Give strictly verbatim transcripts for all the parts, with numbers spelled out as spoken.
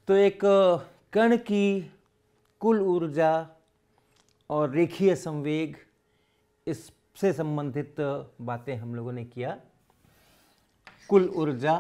तो एक कण की कुल ऊर्जा और रेखीय संवेग, इससे संबंधित बातें हम लोगों ने किया। कुल ऊर्जा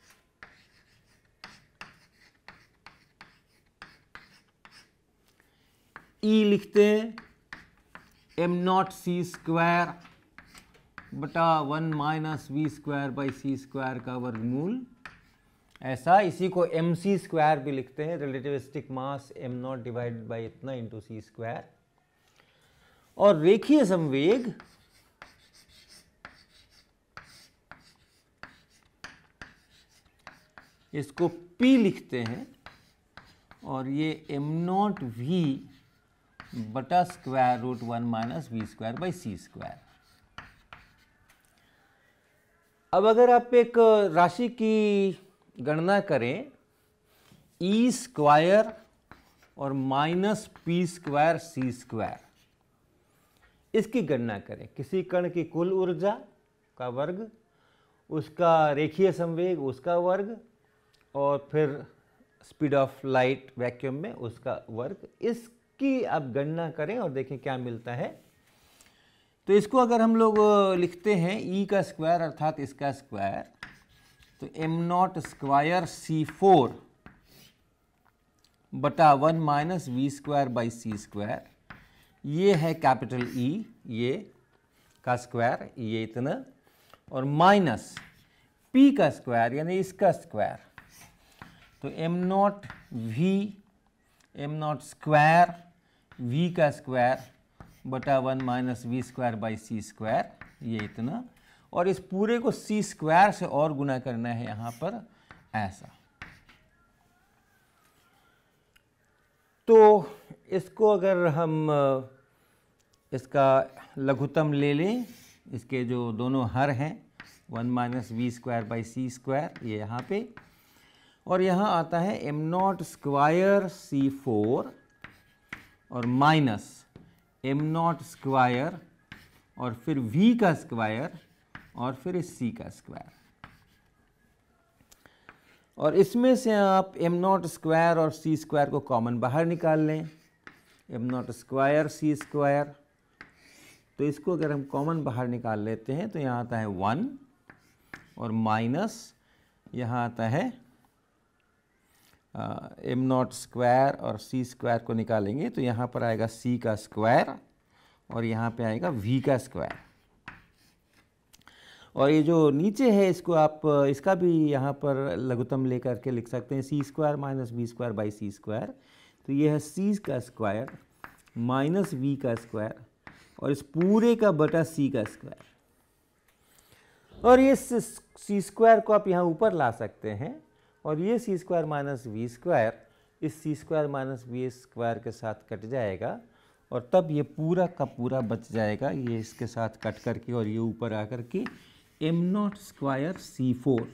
E लिखते हैं एम नॉट सी स्क्वायर बटा one minus we square by C square का वर्गमूल, ऐसा। इसी को एम सी स्क्वायर भी लिखते हैं, relativistic mass M naught divided by इतना इंटू सी स्क्वायर। और रेखीय संवेग इसको P लिखते हैं और ये एम नॉट वी बटा square root one minus we square by C square. अब अगर आप एक राशि की गणना करें ई स्क्वायर और माइनस पी स्क्वायर सी स्क्वायर, इसकी गणना करें, किसी कण की कुल ऊर्जा का वर्ग, उसका रेखीय संवेग उसका वर्ग, और फिर स्पीड ऑफ लाइट वैक्यूम में उसका वर्ग, इसकी आप गणना करें और देखें क्या मिलता है। तो इसको अगर हम लोग लिखते हैं ई का स्क्वायर अर्थात इसका स्क्वायर, तो एम नॉट स्क्वायर सी फोर बटा one minus we square by C square, ये है कैपिटल ई, ये का स्क्वायर, ये इतना, और माइनस पी का स्क्वायर यानी इसका स्क्वायर, तो M naught V M naught square we का स्क्वायर बटा one minus we square by C square, ये इतना, और इस पूरे को सी स्क्वायर से और गुना करना है यहाँ पर, ऐसा। तो इसको अगर हम इसका लघुत्तम ले लें, इसके जो दोनों हर हैं one minus we square by C square, ये यहाँ पे, और यहाँ आता है एम नॉट स्क्वायर सी फोर और माइनस एम नॉट स्क्वायर और फिर v का स्क्वायर और फिर इस c का स्क्वायर, और इसमें से आप एम नॉट स्क्वायर और c स्क्वायर को कॉमन बाहर निकाल लें। M naught square c square, तो इसको अगर हम कॉमन बाहर निकाल लेते हैं तो यहाँ आता है वन, और माइनस यहाँ आता है एम नॉट स्क्वायर और c स्क्वायर को निकालेंगे तो यहाँ पर आएगा c का स्क्वायर और यहाँ पे आएगा v का स्क्वायर। और ये जो नीचे है इसको आप इसका भी यहाँ पर लघुत्तम लेकर के लिख सकते हैं, c square minus we square by C square, तो ये है c का स्क्वायर माइनस v का स्क्वायर और इस पूरे का बटा c का स्क्वायर। और ये सी स्क्वायर को आप यहाँ ऊपर ला सकते हैं और ये c square minus we square इस c square minus we square के साथ कट जाएगा और तब ये पूरा का पूरा बच जाएगा, ये इसके साथ कट करके और ये ऊपर आकर के एम नॉट स्क्वायर सी फोर।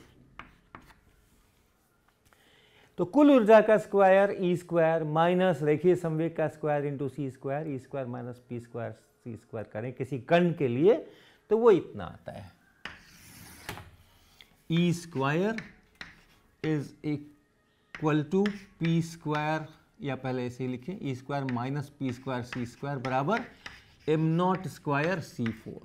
तो कुल ऊर्जा का स्क्वायर ई स्क्वायर माइनस रेखीय संवेग का स्क्वायर इंटू सी square, e square minus P square सी स्क्वायर करें किसी कण के लिए तो वो इतना आता है। E square is equal to p square, या पहले ऐसे ही लिखें, e square minus P square सी स्क्वायर बराबर एम नॉट स्क्वायर सी फोर।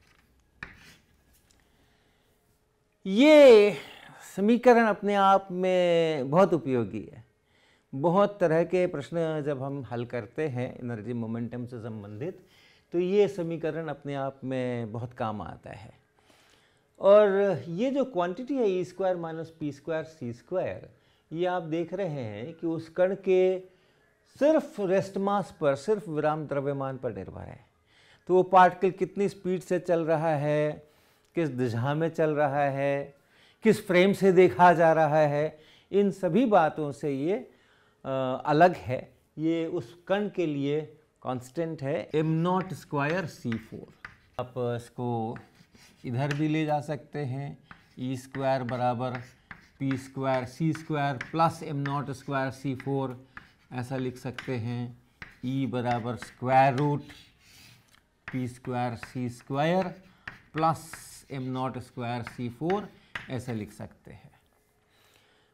ये समीकरण अपने आप में बहुत उपयोगी है। बहुत तरह के प्रश्न जब हम हल करते हैं एनर्जी मोमेंटम से संबंधित तो ये समीकरण अपने आप में बहुत काम आता है। और ये जो क्वांटिटी है e square minus P square सी स्क्वायर, ये आप देख रहे हैं कि उस कण के सिर्फ रेस्ट मास पर, सिर्फ विराम द्रव्यमान पर निर्भर है। तो वो पार्टिकल कितनी स्पीड से चल रहा है, किस दिशा में चल रहा है, किस फ्रेम से देखा जा रहा है, इन सभी बातों से ये आ, अलग है। ये उस कण के लिए कांस्टेंट है एम नॉट स्क्वायर सी फोर। आप इसको इधर भी ले जा सकते हैं, ई स्क्वायर बराबर पी स्क्वायर सी square plus m naught square सी फोर, ऐसा लिख सकते हैं। ई बराबर स्क्वायर रूट पी स्क्वायर सी square plus m naught square सी फोर, ऐसा लिख सकते हैं।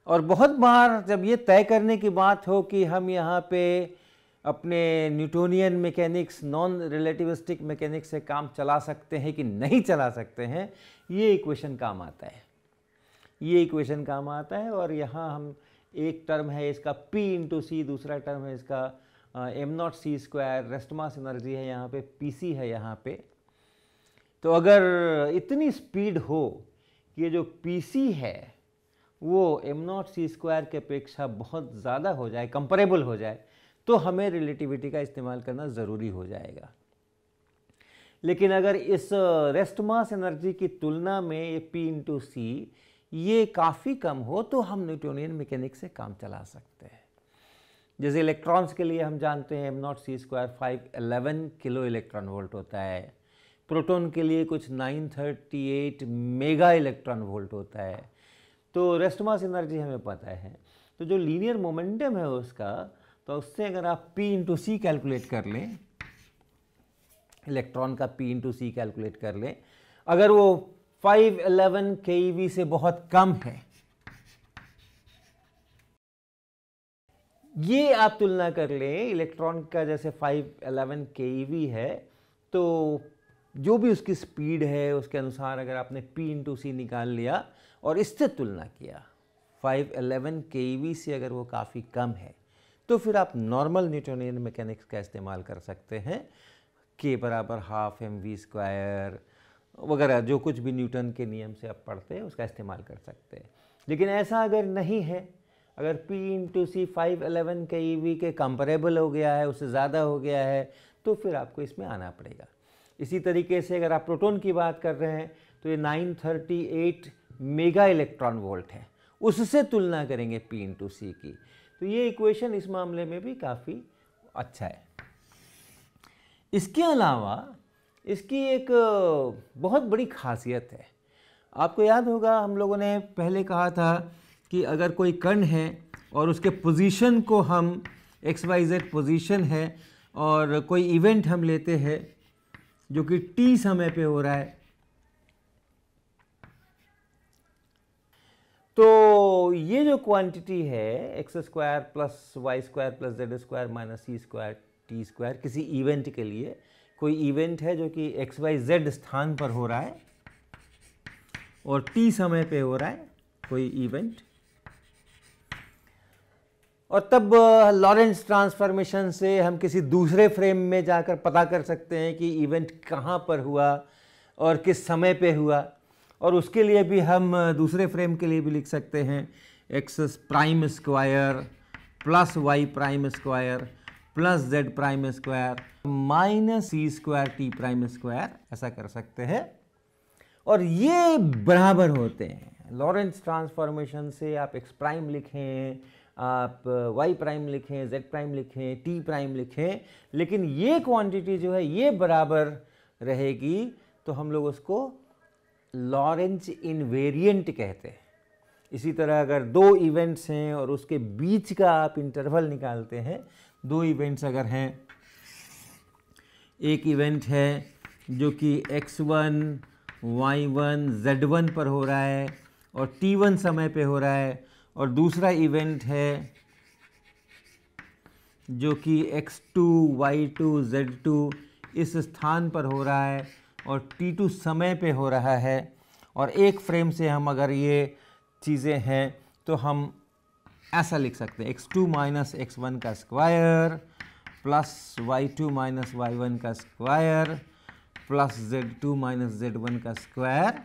और बहुत बार जब ये तय करने की बात हो कि हम यहाँ पे अपने Newtonian mechanics, non relativistic mechanics से काम चला सकते हैं कि नहीं चला सकते हैं, ये इक्वेशन काम आता है, ये इक्वेशन काम आता है। और यहाँ हम एक टर्म है इसका P इंटू सी, दूसरा टर्म है इसका एम नॉट सी स्क्वायर, रेस्ट मास एनर्जी है यहाँ पे, पी सी है यहाँ पे। तो अगर इतनी स्पीड हो कि ये जो पी सी है वो एम नॉट सी स्क्वायर के अपेक्षा बहुत ज़्यादा हो जाए, कंपैरेबल हो जाए, तो हमें रिलेटिविटी का इस्तेमाल करना ज़रूरी हो जाएगा। लेकिन अगर इस रेस्ट मास एनर्जी की तुलना में ये P इंटू सी ये काफ़ी कम हो तो हम न्यूटोनियन मैकेनिक्स से काम चला सकते हैं। जैसे इलेक्ट्रॉन्स के लिए हम जानते हैं एम नॉट सी square five eleven kilo electron volt होता है, प्रोटॉन के लिए कुछ nine thirty eight mega electron volt होता है। तो रेस्ट मास एनर्जी हमें पता है, तो जो लीनियर मोमेंटम है उसका, तो उससे अगर आप P इंटू सी कैलकुलेट कर लें, इलेक्ट्रॉन का P इंटू सी कैलकुलेट कर लें, अगर वो five eleven k e we से बहुत कम है, ये आप तुलना कर लें इलेक्ट्रॉन का, जैसे five eleven k e we है, तो जो भी उसकी स्पीड है उसके अनुसार अगर आपने P इंटू सी निकाल लिया और इससे तुलना किया five eleven k e we से अगर वो काफ़ी कम है, तो फिर आप नॉर्मल न्यूटोनियन मैकेनिक्स का इस्तेमाल कर सकते हैं, के बराबर हाफ एम वी स्क्वायर वगैरह, जो कुछ भी न्यूटन के नियम से आप पढ़ते हैं उसका इस्तेमाल कर सकते हैं। लेकिन ऐसा अगर नहीं है, अगर P into c five eleven k e we के कंपैरेबल हो गया है, उससे ज़्यादा हो गया है, तो फिर आपको इसमें आना पड़ेगा। इसी तरीके से अगर आप प्रोटॉन की बात कर रहे हैं तो ये nine thirty eight mega electron volt है, उससे तुलना करेंगे P इंटू सी की। तो ये इक्वेशन इस मामले में भी काफ़ी अच्छा है। इसके अलावा इसकी एक बहुत बड़ी खासियत है। आपको याद होगा हम लोगों ने पहले कहा था कि अगर कोई कण है और उसके पोजीशन को हम एक्स वाई जेड पोजीशन है और कोई इवेंट हम लेते हैं जो कि t समय पे हो रहा है, तो ये जो क्वांटिटी है x square plus y square plus z square minus c square t square, किसी इवेंट के लिए कोई इवेंट है जो कि एक्स वाई जेड स्थान पर हो रहा है और t समय पे हो रहा है कोई इवेंट, और तब लॉरेंट्ज ट्रांसफॉर्मेशन से हम किसी दूसरे फ्रेम में जाकर पता कर सकते हैं कि इवेंट कहाँ पर हुआ और किस समय पे हुआ, और उसके लिए भी हम दूसरे फ्रेम के लिए भी लिख सकते हैं x prime square plus y prime square plus z prime square minus c square t prime square, ऐसा कर सकते हैं। और ये बराबर होते हैं। लॉरेंट्ज ट्रांसफॉर्मेशन से आप एक्स प्राइम लिखें, आप वाई प्राइम लिखें, जेड प्राइम लिखें, टी प्राइम लिखें, लेकिन ये क्वांटिटी जो है ये बराबर रहेगी, तो हम लोग उसको लॉरेंज इनवेरिएंट कहते हैं। इसी तरह अगर दो इवेंट्स हैं और उसके बीच का आप इंटरवल निकालते हैं, दो इवेंट्स अगर हैं, एक इवेंट है जो कि x one y one z one पर हो रहा है और टी वन समय पे हो रहा है, और दूसरा इवेंट है जो कि x two y two z two इस स्थान पर हो रहा है और टी टू समय पे हो रहा है। और एक फ्रेम से हम अगर ये चीज़ें हैं तो हम ऐसा लिख सकते हैं x two minus x one का square plus y two minus y one का square plus z two minus z one का स्क्वायर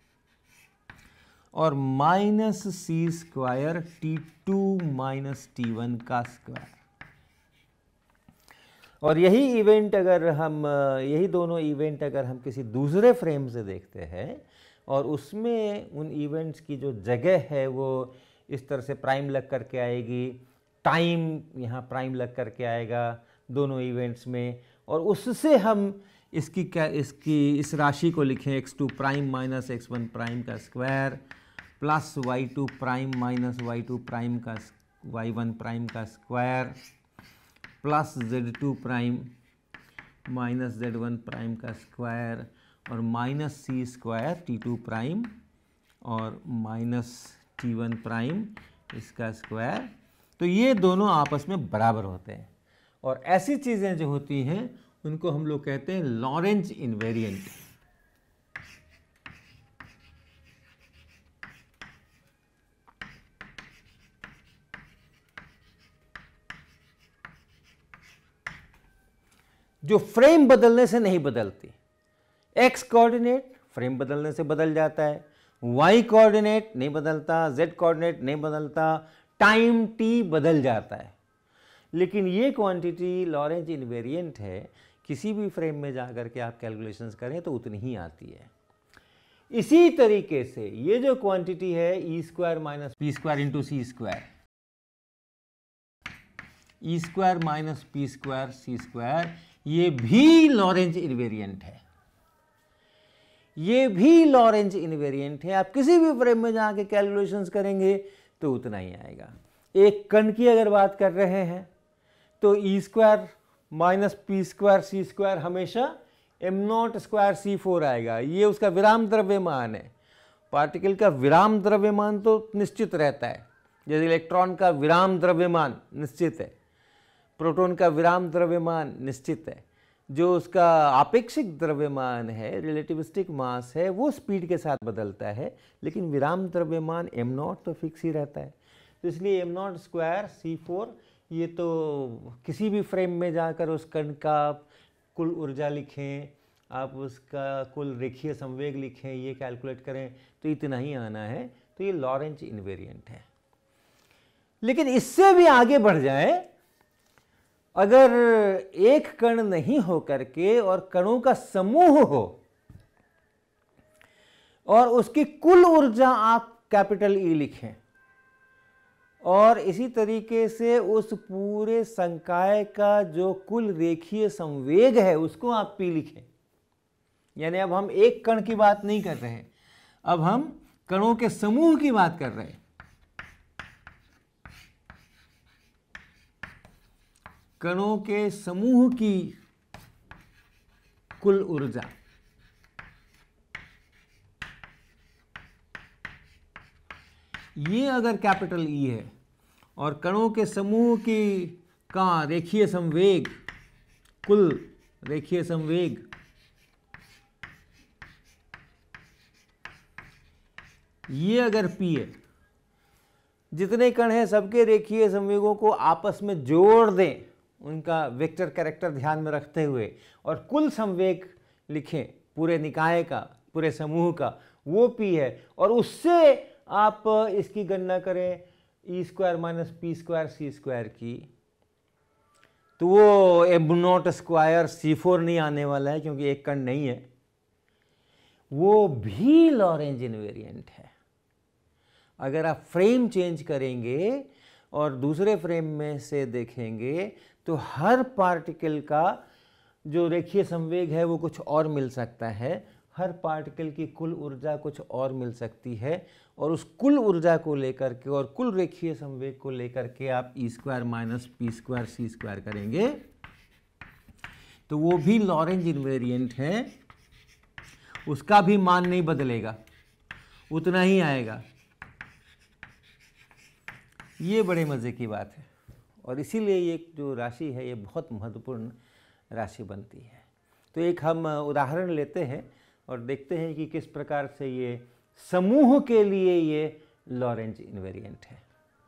और minus c square t two minus t one का स्क्वायर। और यही इवेंट अगर हम यही दोनों इवेंट अगर हम किसी दूसरे फ्रेम से देखते हैं और उसमें उन इवेंट्स की जो जगह है वो इस तरह से प्राइम लग करके आएगी, टाइम यहाँ प्राइम लग करके आएगा दोनों इवेंट्स में, और उससे हम इसकी क्या इसकी इस राशि को लिखें x two prime minus x one prime का square plus y two prime minus y two prime का वाई वन प्राइम का square plus z two prime minus z one prime का स्क्वायर और minus c square t two prime और minus t one prime इसका square, तो ये दोनों आपस में बराबर होते हैं। और ऐसी चीज़ें जो होती हैं उनको हम लोग कहते हैं लॉरेंज इनवेरिएंट। जो फ्रेम बदलने से नहीं बदलती। एक्स कोऑर्डिनेट फ्रेम बदलने से बदल जाता है, वाई कोऑर्डिनेट नहीं बदलता, जेड कोऑर्डिनेट नहीं बदलता, टाइम टी बदल जाता है। लेकिन ये क्वांटिटी लॉरेंज इनवेरिएंट है, किसी भी फ्रेम में जाकर के आप कैलकुलेशंस करें तो उतनी ही आती है। इसी तरीके से ये जो क्वांटिटी है e square minus P square into सी square, e square minus P square सी स्क्वायर, ये भी लॉरेंज इनवेरिएंट है। ये भी लॉरेंज इनवेरिएंट है। आप किसी भी फ्रेम में जाके कैलकुलेशंस करेंगे तो उतना ही आएगा। एक कण की अगर बात कर रहे हैं तो e square minus P square सी स्क्वायर हमेशा एम नॉट स्क्वायर सी फोर आएगा। ये उसका विराम द्रव्यमान है। पार्टिकल का विराम द्रव्यमान तो निश्चित रहता है, जैसे इलेक्ट्रॉन का विराम द्रव्यमान निश्चित है, प्रोटॉन का विराम द्रव्यमान निश्चित है। जो उसका आपेक्षिक द्रव्यमान है, रिलेटिविस्टिक मास है, वो स्पीड के साथ बदलता है, लेकिन विराम द्रव्यमान एम नॉट तो फिक्स ही रहता है। तो इसलिए एम नॉट स्क्वायर सी फोर, ये तो किसी भी फ्रेम में जाकर उस कण का कुल ऊर्जा लिखें, आप उसका कुल रेखीय संवेग लिखें, ये कैलकुलेट करें तो इतना ही आना है। तो ये लॉरेंज इनवेरिएंट है। लेकिन इससे भी आगे बढ़ जाए, अगर एक कण नहीं हो करके और कणों का समूह हो और उसकी कुल ऊर्जा आप कैपिटल ई लिखें, और इसी तरीके से उस पूरे संकाय का जो कुल रेखीय संवेग है उसको आप पी लिखें, यानी अब हम एक कण की बात नहीं कर रहे हैं, अब हम कणों के समूह की बात कर रहे हैं। कणों के समूह की कुल ऊर्जा, ये अगर कैपिटल ई है और कणों के समूह की का रेखीय संवेग, कुल रेखीय संवेग, ये अगर पी है, जितने कण हैं सबके रेखीय संवेगों को आपस में जोड़ दें, उनका वेक्टर कैरेक्टर ध्यान में रखते हुए, और कुल संवेग लिखें पूरे निकाय का, पूरे समूह का, वो पी है। और उससे आप इसकी गणना करें ई स्क्वायर माइनस पी स्क्वायर सी स्क्वायर की, तो वो एम नॉट स्क्वायर सी फोर नहीं आने वाला है, क्योंकि एक कण नहीं है। वो भी लॉरेंज इनवेरिएंट है। अगर आप फ्रेम चेंज करेंगे और दूसरे फ्रेम में से देखेंगे तो हर पार्टिकल का जो रेखीय संवेग है वो कुछ और मिल सकता है, हर पार्टिकल की कुल ऊर्जा कुछ और मिल सकती है, और उस कुल ऊर्जा को लेकर के और कुल रेखीय संवेग को लेकर के आप ई स्क्वायर माइनस पी स्क्वायर सी स्क्वायर करेंगे तो वो भी लॉरेंज इनवेरिएंट है। उसका भी मान नहीं बदलेगा, उतना ही आएगा। ये बड़े मज़े की बात है, और इसीलिए ये जो राशि है ये बहुत महत्वपूर्ण राशि बनती है। तो एक हम उदाहरण लेते हैं और देखते हैं कि किस प्रकार से ये समूह के लिए ये लॉरेंज इनवेरिएंट है।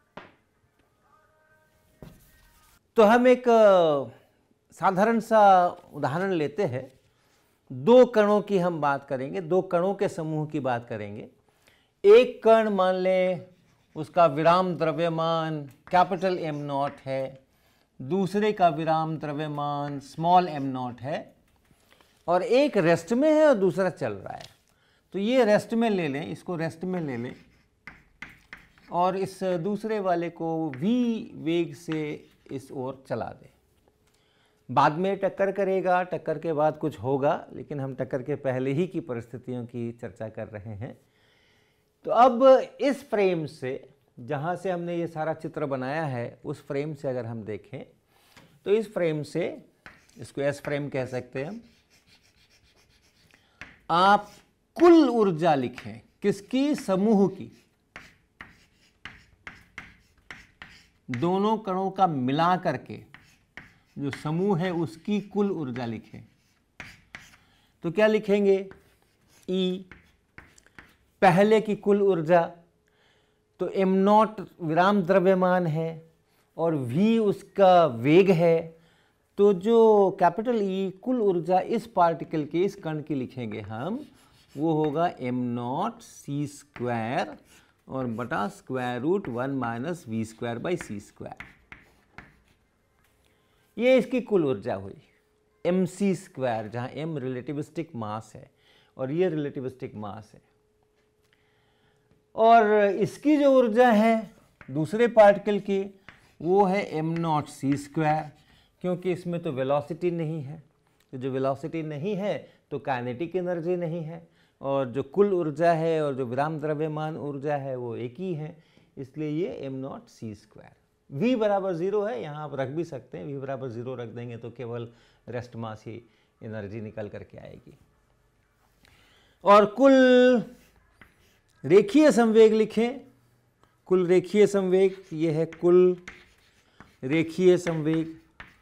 तो हम एक साधारण सा उदाहरण लेते हैं। दो कणों की हम बात करेंगे, दो कणों के समूह की बात करेंगे। एक कण मान लें उसका विराम द्रव्यमान कैपिटल एम नॉट है, दूसरे का विराम द्रव्यमान स्मॉल एम नॉट है, और एक रेस्ट में है और दूसरा चल रहा है। तो ये रेस्ट में ले लें, इसको रेस्ट में ले लें, और इस दूसरे वाले को वी वेग से इस ओर चला दें। बाद में टक्कर करेगा, टक्कर के बाद कुछ होगा, लेकिन हम टक्कर के पहले ही की परिस्थितियों की चर्चा कर रहे हैं। तो अब इस फ्रेम से, जहाँ से हमने ये सारा चित्र बनाया है, उस फ्रेम से अगर हम देखें तो इस फ्रेम से, इसको एस फ्रेम कह सकते हैं हम, आप कुल ऊर्जा लिखें, किसकी? समूह की। दोनों कणों का मिला करके जो समूह है उसकी कुल ऊर्जा लिखें। तो क्या लिखेंगे? E पहले की कुल ऊर्जा, तो एम नॉट विराम द्रव्यमान है और v उसका वेग है, तो जो कैपिटल E कुल ऊर्जा इस पार्टिकल के, इस कण की लिखेंगे हम, वो होगा एम नॉट सी स्क्वायर और बटा square root one minus we square by C square. ये इसकी कुल ऊर्जा हुई एम सी स्क्वायर, जहाँ एम रिलेटिविस्टिक मास है और ये रिलेटिविस्टिक मास है। और इसकी जो ऊर्जा है दूसरे पार्टिकल की वो है एम नॉट सी स्क्वायर, क्योंकि इसमें तो वेलोसिटी नहीं है, तो जो वेलोसिटी नहीं है तो काइनेटिक एनर्जी नहीं है, और जो कुल ऊर्जा है और जो विराम द्रव्यमान ऊर्जा है वो एक ही है, इसलिए ये एम नॉट सी स्क्वायर। v बराबर जीरो है, यहाँ आप रख भी सकते हैं, v बराबर जीरो रख देंगे तो केवल रेस्ट मास ही एनर्जी निकल करके आएगी। और कुल रेखीय संवेग लिखें, कुल रेखीय संवेग, ये है कुल रेखीय संवेग,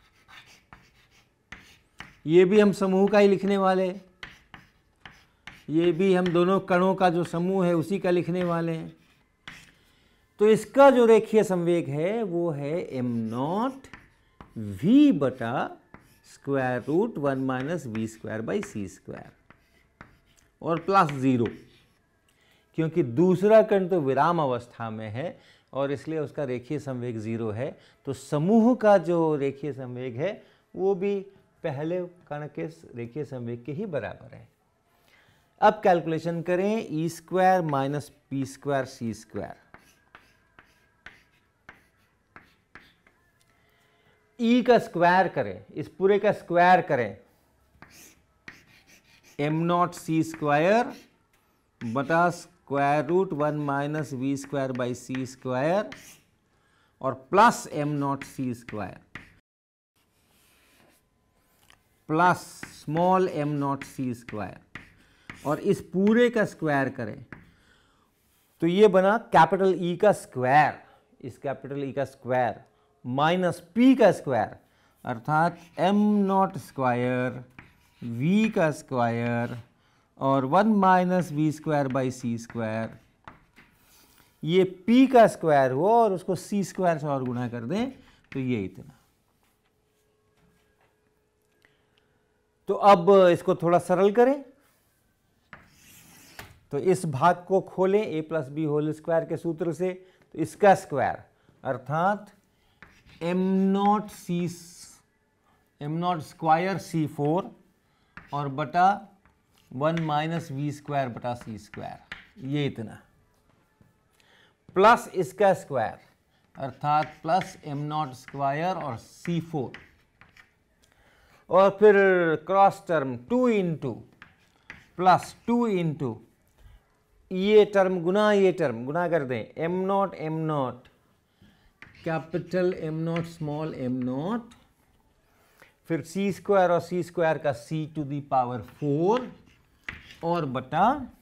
ये भी हम समूह का ही लिखने वाले हैं, ये भी हम दोनों कणों का जो समूह है उसी का लिखने वाले हैं। तो इसका जो रेखीय संवेग है वो है एम नॉट वी बटा square root one minus we square by C square और प्लस ज़ीरो, क्योंकि दूसरा कण तो विराम अवस्था में है और इसलिए उसका रेखीय संवेग ज़ीरो है। तो समूह का जो रेखीय संवेग है वो भी पहले कण के रेखीय संवेग के ही बराबर है। अब कैलकुलेशन करें, ई स्क्वायर माइनस पी स्क्वायर सी स्क्वायर, ई का स्क्वायर करें, इस पूरे का स्क्वायर करें, एम नॉट सी स्क्वायर बटा square root one minus we square by C square और प्लस एम नॉट सी square plus small m naught सी स्क्वायर, और इस पूरे का स्क्वायर करें तो ये बना कैपिटल ई का स्क्वायर, इस कैपिटल ई का स्क्वायर माइनस पी का स्क्वायर अर्थात एम नॉट स्क्वायर वी का स्क्वायर और one minus we square by C square, ये पी का स्क्वायर हो और उसको सी स्क्वायर से और गुणा कर दें तो ये इतना। तो अब इसको थोड़ा सरल करें, तो इस भाग को खोलें a plus b whole square के सूत्र से, तो इसका स्क्वायर अर्थात m naught c m naught square सी फोर और बटा वन माइनस वी स्क्वायर बटा सी स्क्वायर, ये इतना, प्लस इसका स्क्वायर अर्थात प्लस एम नॉट स्क्वायर और सी फोर, और फिर cross term two into plus two into ये टर्म गुना ये टर्म गुना कर दें, m naught m naught capital M naught small m naught, फिर सी स्क्वायर और सी स्क्वायर का c to the power four और बटा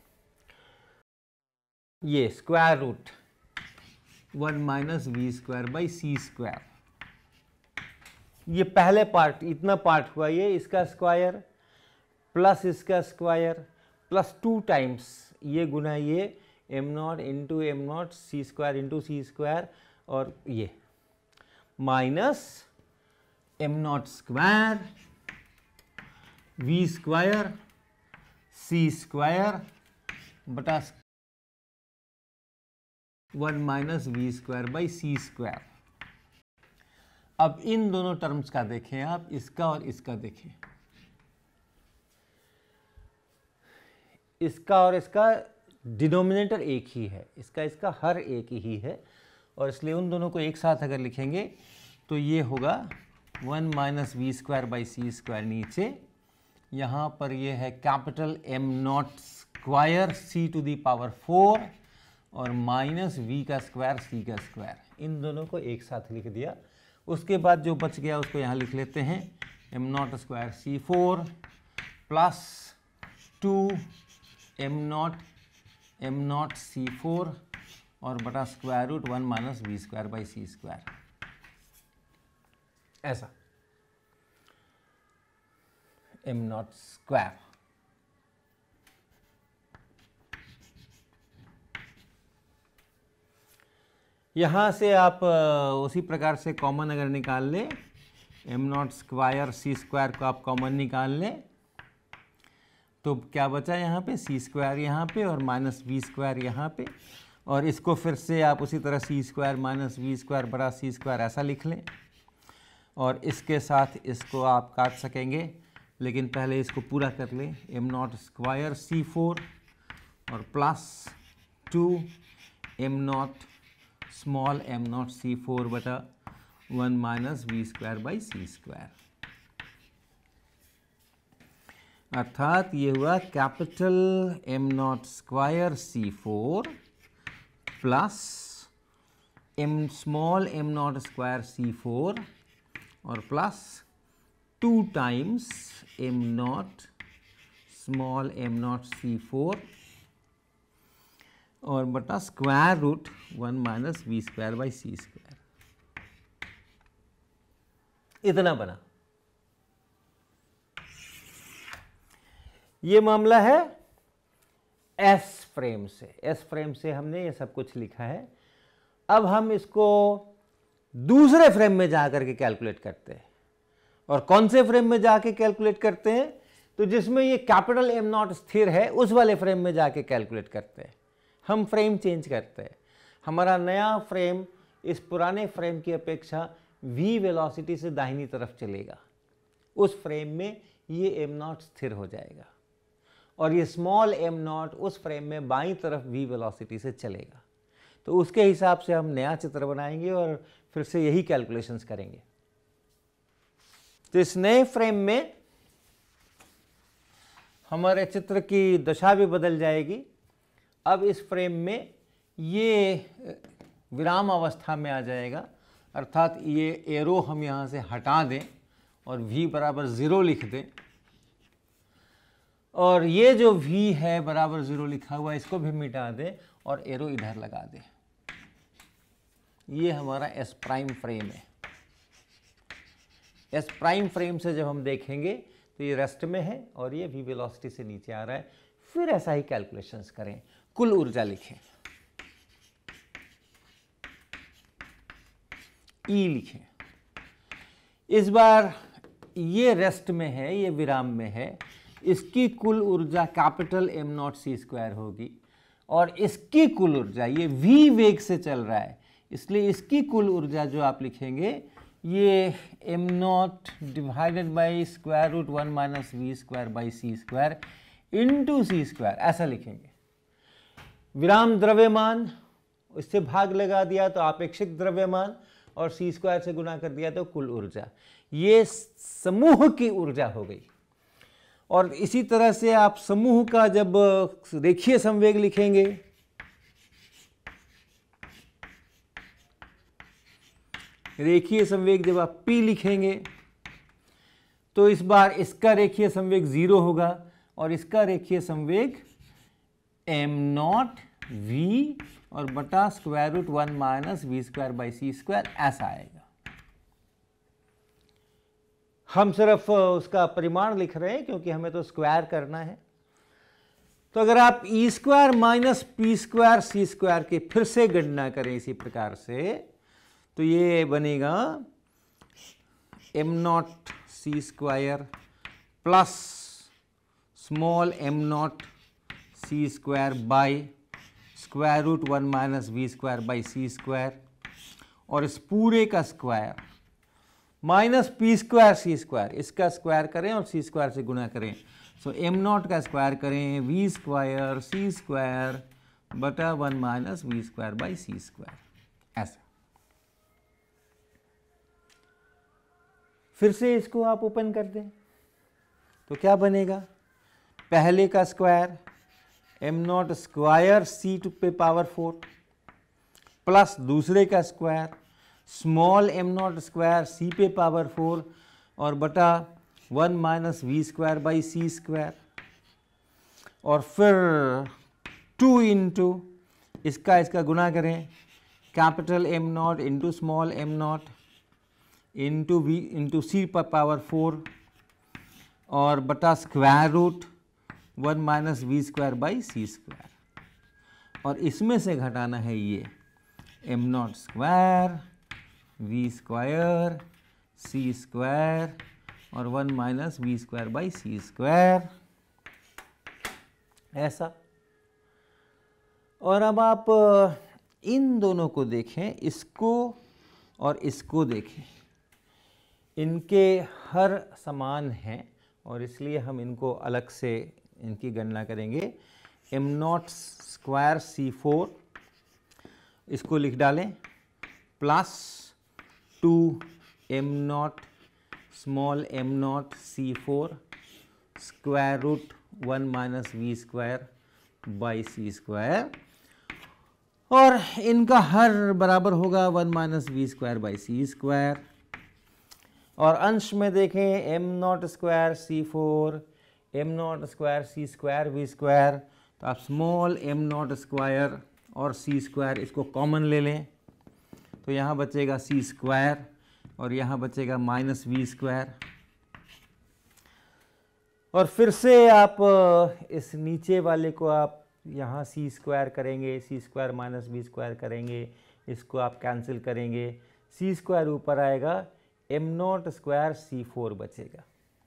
ये square root one minus we square by C square. ये पहले पार्ट, इतना पार्ट हुआ, ये इसका स्क्वायर प्लस इसका स्क्वायर प्लस टू टाइम्स ये गुना ये M naught into m naught सी स्क्वायर इंटू सी स्क्वायर और ये minus M naught square v square सी स्क्वायर बटा one minus we square by C square. अब इन दोनों टर्म्स का देखें आप, इसका और इसका देखें, इसका और इसका डिनोमिनेटर एक ही है, इसका इसका हर एक ही है, और इसलिए उन दोनों को एक साथ अगर लिखेंगे तो ये होगा one minus we square by C square नीचे, यहाँ पर ये है capital M naught square C to the power four और माइनस वी का स्क्वायर सी का स्क्वायर, इन दोनों को एक साथ लिख दिया। उसके बाद जो बच गया उसको यहाँ लिख लेते हैं, एम नॉट स्क्वायर सी four plus two m naught m naught c four और बटा square root one minus we square by C square. ऐसा एम नॉट स्क्वायर। यहाँ से आप उसी प्रकार से कॉमन अगर निकाल लें, एम नॉट स्क्वायर सी स्क्वायर को आप कॉमन निकाल लें तो क्या बचा यहाँ पे, सी स्क्वायर यहाँ पे और माइनस वी स्क्वायर यहाँ पे, और इसको फिर से आप उसी तरह c square minus we square बड़ा सी स्क्वायर ऐसा लिख लें, और इसके साथ इसको आप काट सकेंगे, लेकिन पहले इसको पूरा कर लें। एम नॉट स्क्वायर सी फोर और plus two m naught small m naught c four बटा one minus we square by C square, अर्थात ये हुआ कैपिटल एम नॉट स्क्वायर सी four plus m small m naught square सी four और plus two times m naught small m naught c four और बटा square root one minus we square by C square, इतना बना। ये मामला है s frame से। S frame से हमने ये सब कुछ लिखा है। अब हम इसको दूसरे फ्रेम में जाकर के कैलकुलेट करते हैं, और कौन से फ्रेम में जाके कैलकुलेट करते हैं, तो जिसमें ये कैपिटल एम नॉट स्थिर है उस वाले फ्रेम में जाके कैलकुलेट करते हैं। हम फ्रेम चेंज करते हैं। हमारा नया फ्रेम इस पुराने फ्रेम की अपेक्षा v वेलोसिटी से दाहिनी तरफ चलेगा। उस फ्रेम में ये एम नॉट स्थिर हो जाएगा, और ये स्मॉल एम नॉट उस फ्रेम में बाईं तरफ v वेलोसिटी से चलेगा। तो उसके हिसाब से हम नया चित्र बनाएंगे और फिर से यही कैलकुलेशंस करेंगे। तो इस नए फ्रेम में हमारे चित्र की दशा भी बदल जाएगी। अब इस फ्रेम में ये विराम अवस्था में आ जाएगा, अर्थात ये एरो हम यहाँ से हटा दें और v बराबर ज़ीरो लिख दें, और ये जो v है बराबर ज़ीरो लिखा हुआ इसको भी मिटा दें और एरो इधर लगा दें। ये हमारा एस प्राइम फ्रेम है। एस प्राइम फ्रेम से जब हम देखेंगे तो ये रेस्ट में है और ये v वेलोसिटी से नीचे आ रहा है। फिर ऐसा ही कैलकुलेशंस करें, कुल ऊर्जा लिखें, E लिखें। इस बार ये रेस्ट में है, ये विराम में है, इसकी कुल ऊर्जा कैपिटल एम नॉट सी स्क्वायर होगी, और इसकी कुल ऊर्जा, ये v वेग से चल रहा है इसलिए इसकी कुल ऊर्जा जो आप लिखेंगे ये M naught divided by square root one minus we square by C square into C square, ऐसा लिखेंगे। विराम द्रव्यमान, इससे भाग लगा दिया तो आपेक्षिक द्रव्यमान, और सी स्क्वायर से गुना कर दिया तो कुल ऊर्जा। ये समूह की ऊर्जा हो गई। और इसी तरह से आप समूह का जब रेखीय संवेग लिखेंगे, रेखीय संवेग जब आप P लिखेंगे तो इस बार इसका रेखीय संवेग जीरो होगा और इसका रेखीय संवेग एम नॉट वी और बटा square root one minus we square by C square, ऐसा आएगा। हम सिर्फ उसका परिमाण लिख रहे हैं क्योंकि हमें तो स्क्वायर करना है। तो अगर आप ई स्क्वायर माइनस पी स्क्वायर सी स्क्वायर की फिर से गणना करें इसी प्रकार से, तो ये बनेगा m naught C square plus small m naught C square by square root one minus we square by C square, और इस पूरे का स्क्वायर माइनस पी स्क्वायर सी स्क्वायर, इसका स्क्वायर करें और सी स्क्वायर से गुना करें। सो एम नॉट का स्क्वायर करें वी स्क्वायर सी स्क्वायर बटा one minus we square by C square, ऐसा। फिर से इसको आप ओपन कर दें तो क्या बनेगा, पहले का स्क्वायर एम नॉट स्क्वायर सी टू पे पावर फोर प्लस दूसरे का square small m naught square c पे पावर फोर और बटा one minus we square by C square, और फिर टू इंटू इसका इसका गुना करें capital M naught into small m naught into v into c पर पावर फोर और बटा square root one minus we square by C square, और इसमें से घटाना है ये M naught square v square सी स्क्वायर और one minus we square by C square, ऐसा। और अब आप इन दोनों को देखें, इसको और इसको देखें, इनके हर समान हैं और इसलिए हम इनको अलग से इनकी गणना करेंगे। एम नॉट स्क्वायर सी फोर, इसको लिख डालें, plus two m naught small m naught c four square root one minus we square by C square, और इनका हर बराबर होगा one minus we square by C square. और अंश में देखें एम नॉट स्क्वायर सी फोर एम नॉट स्क्वायर सी square v square, तो आप स्मॉल एम नॉट स्क्वायर और सी स्क्वायर इसको कॉमन ले लें, तो यहाँ बचेगा सी स्क्वायर और यहाँ बचेगा माइनस वी स्क्वायर। और फिर से आप इस नीचे वाले को आप यहाँ सी स्क्वायर करेंगे, c square minus b square करेंगे, इसको आप कैंसिल करेंगे, सी स्क्वायर ऊपर आएगा, एम नॉट स्क्वायर सी फोर बचेगा।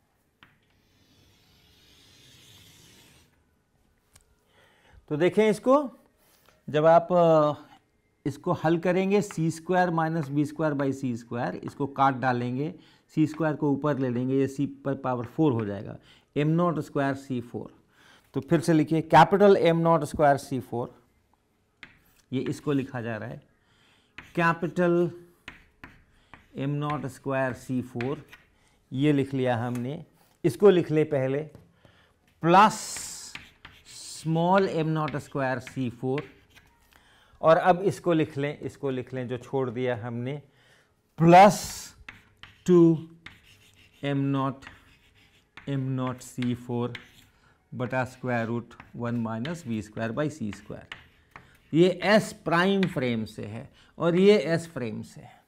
तो देखें इसको, जब आप इसको हल करेंगे c square minus b square by C square, इसको काट डालेंगे, सी स्क्वायर को ऊपर ले लेंगे, ये सी पर पावर फोर हो जाएगा, एम नॉट स्क्वायर सी फोर। तो फिर से लिखिए कैपिटल एम नॉट स्क्वायर सी फोर, ये इसको लिखा जा रहा है, कैपिटल एम नॉट स्क्वायर सी फोर, ये लिख लिया हमने, इसको लिख ले पहले, plus small m naught square सी फोर, और अब इसको लिख लें, इसको लिख लें जो छोड़ दिया हमने, plus two m naught m naught c four बटा square root one minus we square by C square. ये एस प्राइम फ्रेम से है और ये एस फ्रेम से है,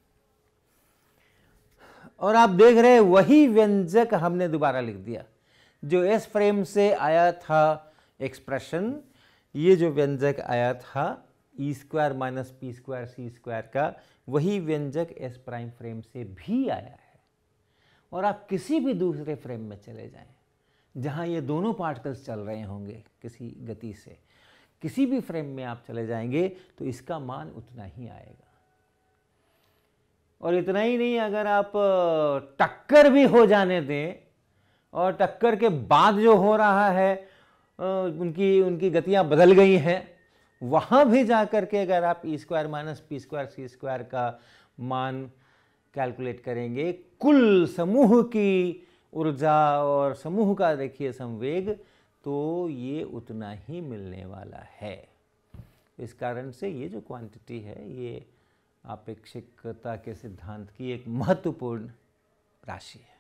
और आप देख रहे हैं वही व्यंजक हमने दोबारा लिख दिया जो एस फ्रेम से आया था एक्सप्रेशन, ये जो व्यंजक आया था E square minus P square सी स्क्वायर का, वही व्यंजक एस प्राइम फ्रेम से भी आया है। और आप किसी भी दूसरे फ्रेम में चले जाएं जहां ये दोनों पार्टिकल्स चल रहे होंगे किसी गति से, किसी भी फ्रेम में आप चले जाएंगे तो इसका मान उतना ही आएगा। और इतना ही नहीं, अगर आप टक्कर भी हो जाने दें और टक्कर के बाद जो हो रहा है उनकी उनकी गतियां बदल गई हैं, वहां भी जाकर के अगर आप ई स्क्वायर माइनस पी स्क्वायर सी स्क्वायर का मान कैलकुलेट करेंगे, कुल समूह की ऊर्जा और समूह का देखिए संवेग, तो ये उतना ही मिलने वाला है। इस कारण से ये जो क्वांटिटी है ये आपेक्षिकता के सिद्धांत की एक महत्वपूर्ण राशि है।